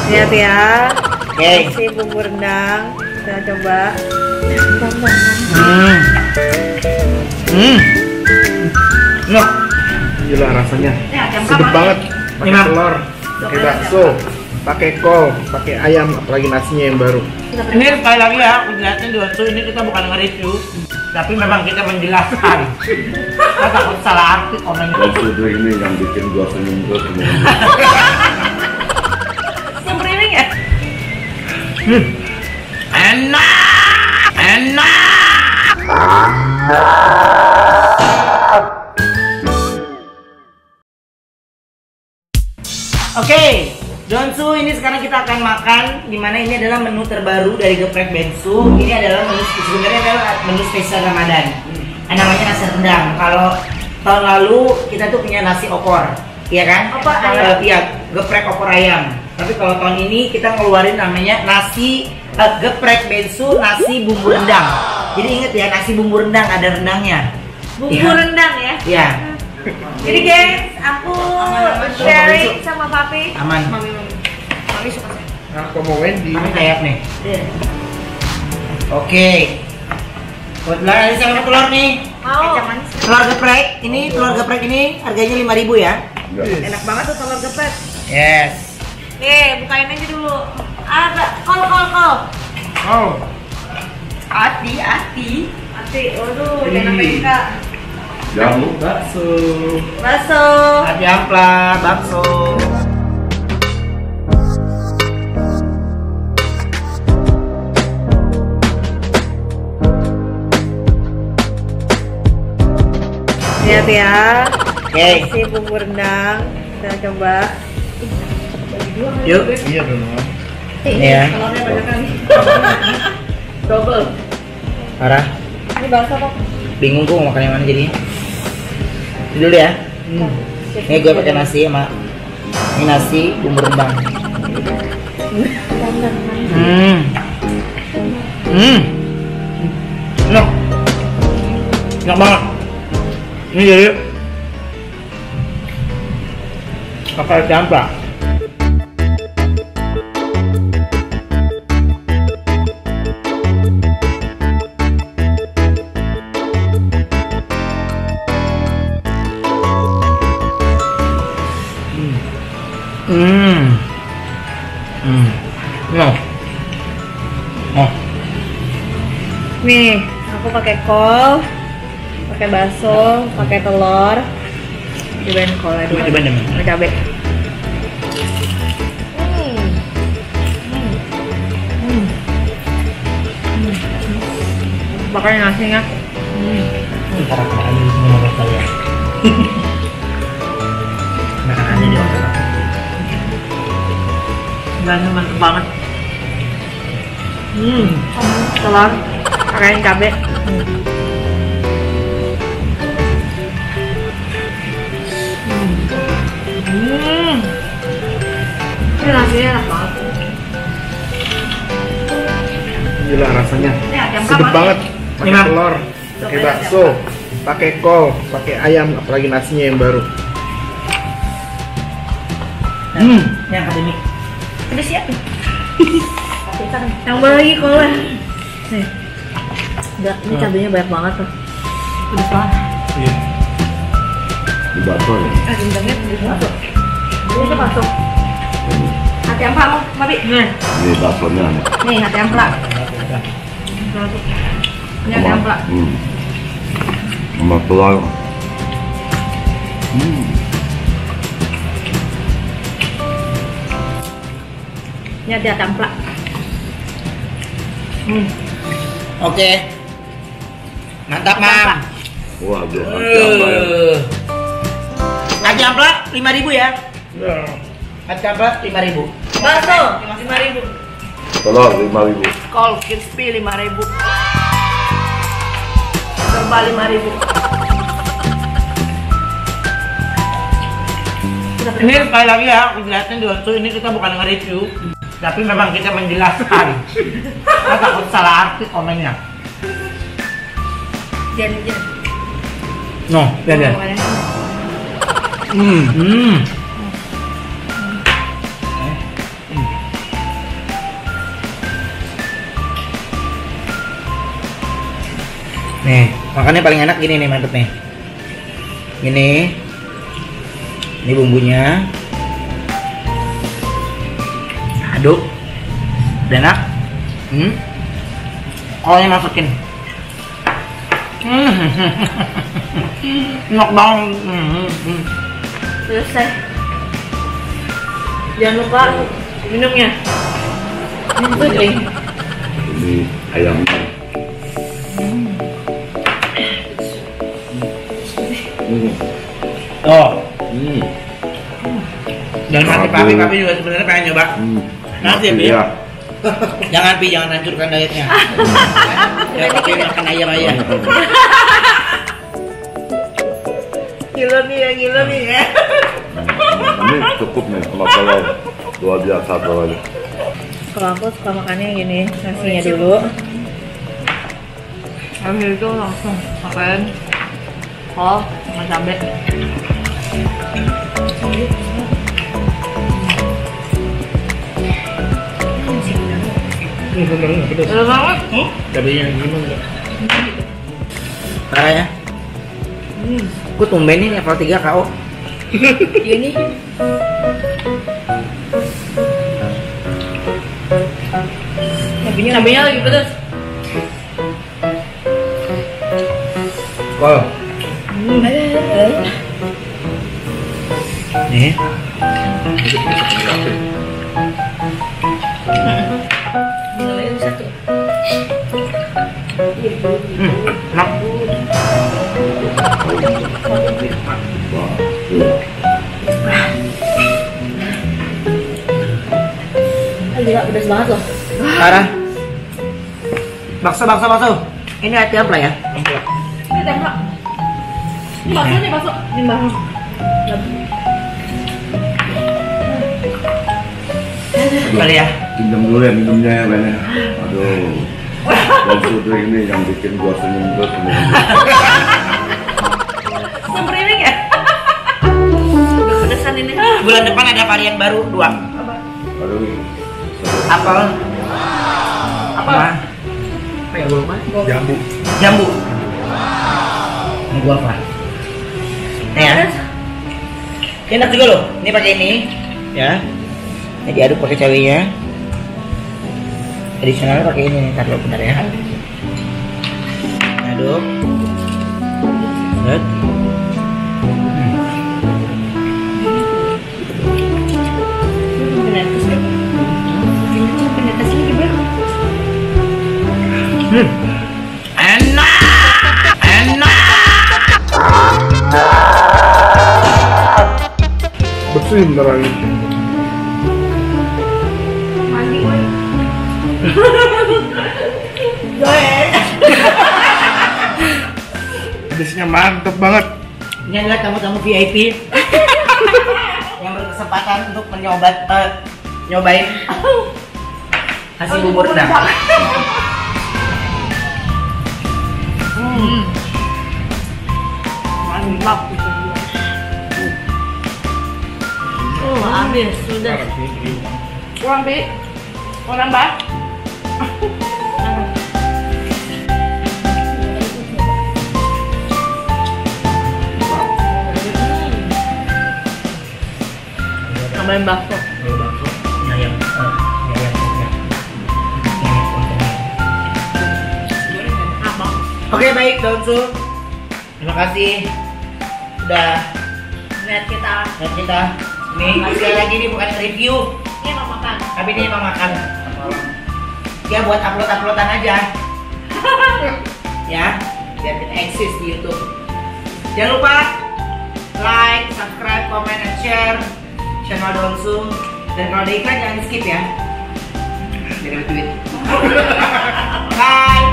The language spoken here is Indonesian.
Lihat ya. Oke. Nasi bumbu rendang. Kita coba. Noh. Gila rasanya. Sedap banget. Pakai Enak. telur, pakai bakso, pakai kol, pakai ayam, apalagi nasinya yang baru. Ini sekali lagi ya, penjelasan di waktu ini kita bukan nge-review, tapi memang kita menjelaskan. Kita takut salah arti komennya. Maksudnya ini yang bikin gua senyum terus semua. Yang beriring ya? Enak, enak. Oke, Donsu, ini sekarang kita akan makan. Dimana ini adalah menu terbaru dari Geprek Bensu. Ini adalah menu sebenarnya adalah menu spesial Ramadan. Namanya nasi rendang. Kalau tahun lalu kita tuh punya nasi opor, iya kan? Opor ayam. Iya, geprek opor ayam. Tapi kalau tahun ini kita ngeluarin namanya nasi Geprek Bensu nasi bumbu rendang. Jadi inget ya, nasi bumbu rendang ada rendangnya. Bumbu Iya. rendang ya. Iya. Jadi guys, aku sharing sama papi. Aman. Mami suka sih. Nah, aku mau Wendy. Kami kayak nih. Iya. Oke. Buat ada sama telur nih. Mau. Kecap manis. Telur geprek. Ini telur geprek ini harganya 5.000 ya. Enak banget tuh telur geprek. Yes. Nih, bukain aja dulu. Ada kol. Oh. Hati. Waduh, jangan sampai buka. Jamu bakso. Bakso. Hati ampla, bakso. Lihat ya. Oke. Nasi bumbu rendang. Kita coba. Yuk. Iya dong. Ini ya. Telurnya banyak kali. Double. Parah. Ini bakso kok. Bingung gua mau makan yang mana jadinya. Ini dulu ya. Ini gue pakai nasi sama ini nasi bumbu rendang. Enak. Enak banget. Ini jadi pakai campur. No. Oh. Nih, aku pakai kol, pakai bakso, pakai telur. Cobain kolnya dulu. Coba deh. Ada cabai. Pakai nasinya. Ntar aku makan dulu sama mereka ya. Makan aja di hotel. Rasanya mantep banget. Telur, pakai cabai. Ini nasinya enak banget. Gila rasanya. Ini ayam Sedap kapan? banget. Pakai Enak. telur, pakai bakso, pakai kol, pakai ayam, apalagi nasinya yang baru. Yang akademik. Udah siap nih. Tambah lagi kolnya. Nih. Udah, ini cabenya banyak banget tuh. Pedes banget. Iya. Di bakso ya. Rendangnya pedes banget. Ini masuk. Hati ampla mau, Babi. Nih. Ini baksonya. Nih, hati ampla. Ini hati ampla. Sama telur. Ini hati ampla. Oke. Mantap, Mam. Wah, belum hati apa ya. Hati ampla 5.000 ya. Ya. Hati ampla 5.000. Bakso 5.000. Telur 5.000. Kol crispy 5.000. Serba 5.000. Ini sekali lagi ya, penjelasan di waktu ini kita bukan nge-review, tapi memang kita menjelaskan. Kita takut salah arti komennya. Jangan. No, lihat. Nih, makannya paling enak gini nih, mantep nih. Gini. Ini bumbunya. Aduk. Udah enak. Kolnya masukin. Enak banget. Selesai. Jangan lupa minumnya. Ini puding. Ini ayamnya. Tuh. Dan nanti papi juga sebenarnya pengen nyoba. Nanti ya, Pi. Iya. Jangan Pi, jangan hancurkan dietnya. Ya papi makan ayam. Gila nih ya. Ini cukup nih sama telur. Luar biasa telurnya. Kalau aku suka makannya gini, nasinya dulu. Habis itu langsung makan kol sama cabai. Pedes. Enak banget. Cabainya gimana? Parah ya? Gue tumben nih level 3 KO. Ini cabainya lagi pedas. Kol. Nih. Namanya satu. Enak. Gila pedas banget loh. Parah. Bakso. Ini hati apa ya? Ini tembak. Ini bakso nih bakso. Ini bakso. Kali ya. Pinjam dulu ya minumnya ya Ben ya. Aduh. Dan sudah ini yang bikin gua senyum terus. Merinding ya? Udah pedesan ini. Bulan depan ada varian baru 2. Aduh. Apel. Apa? Apa ya gua mah? Jambu. Ini guava. Nih ya. Enak juga loh. Ini pakai ini, ya. Ini diaduk pakai cabenya. Additional pakai ini nih, ntar lo benar ya. Aduk. Set. Enak. Bersih bentar lagi. Mandi woy. Pedesnya mantep banget. Ini adalah tamu-tamu VIP yang berkesempatan untuk nyobain hasil bubur udang. Mantap. Habis sudah. Kurang Pi. Mau nambah? Tambahin bakso. Oke baik Donsu, terima kasih udah Lihat kita. Nih sekali lagi ini bukan review, Ini mau makan. tapi ini emang makan. Ya buat uploadan aja. Ya, biar kita eksis di YouTube. Jangan lupa like, subscribe, comment, and share channel Donsu. Dan kalau ada iklan jangan di skip ya. Biar dapat duit. Bye.